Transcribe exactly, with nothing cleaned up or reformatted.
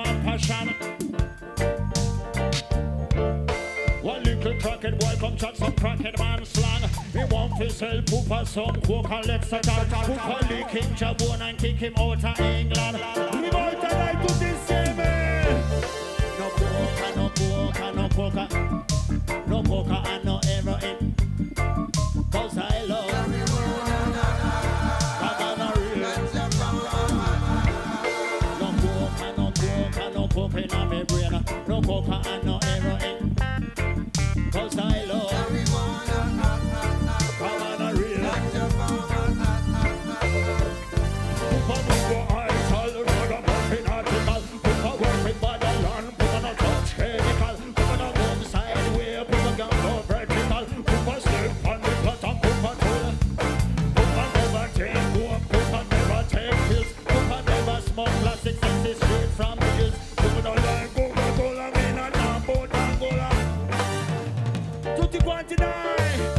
want passion. One little crackhead boy come chat some crackhead man slang. He want to sell pooper some coke and Lexington. Pooper lick him jabon and kick him out of England. We want to like to this same man. No poker, no poker, no poker. No poker and no heroin. Cause I love no poker, no poker in my brain. No poker and no heroin. Cause I love come on a real. Put on your eyes, all the run up in article. Put on working by the land, put on a touch chemical. Put on a home side way, put on gun go vertical. Put on slip on the plot and put on tool. Put on never take work, put on never take pills. Put on never smoke plastic, sexy straight from the hills. Put on like Coca-Cola, me not Nambo, Angola. Tutti quanti dai!